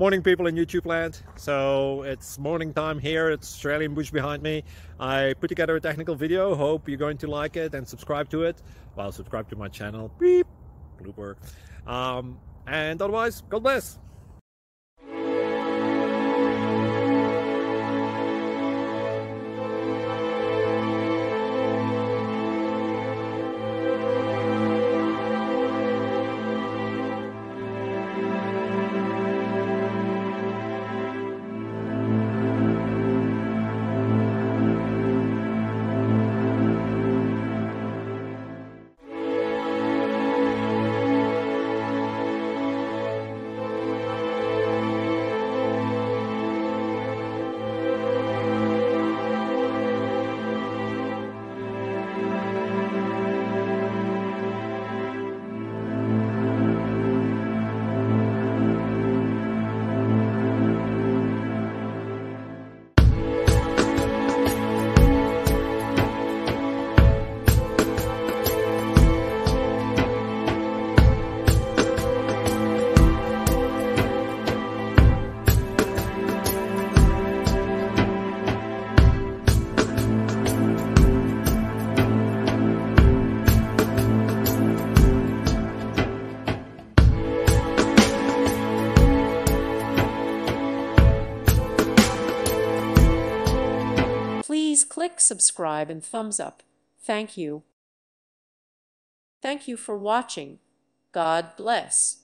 Morning, people in YouTube land. So it's morning time here. It's Australian bush behind me. I put together a technical video. Hope you're going to like it and subscribe to it. Well, subscribe to my channel. Beep. Blooper. And otherwise, God bless. Please click subscribe and thumbs up. Thank you. Thank you for watching. God bless.